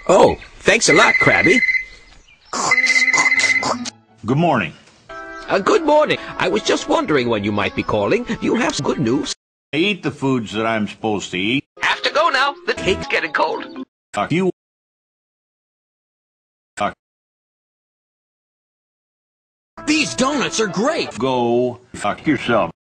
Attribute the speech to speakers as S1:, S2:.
S1: Oh, thanks a lot, Krabby.
S2: Good morning.
S1: Good morning. I was just wondering when you might be calling. Do you have some good news?
S2: I eat the foods that I'm supposed to eat.
S1: Have to go now. The cake's getting cold.
S2: You
S1: These donuts are great.
S2: go fuck yourself.